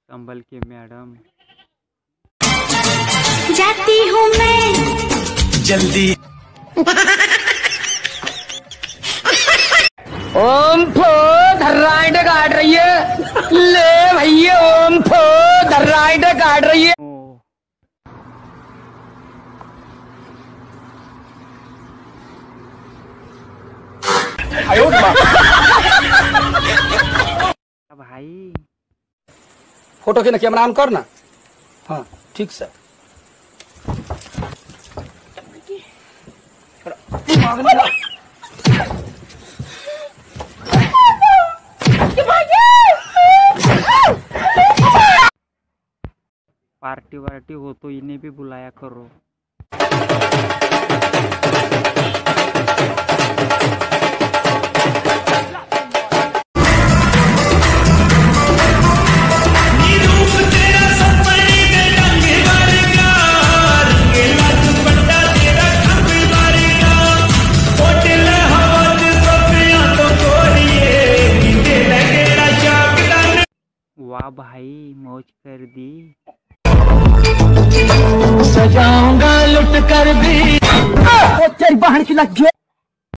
संभल के मैडम। जाती हूँ मैं जल्दी। ओम फो धर्राइट काट रही है, ले भैया ओम फो धर्राइट काट रही है। भाई फोटो के कैमरा ऑन कर ना। हाँ ठीक सर। पार्टी वार्टी हो तो इन्हें भी बुलाया करो। वाह भाई मौज कर दी। सजाऊंगा लुट कर भी। ओ तेरी बहन की लग गई।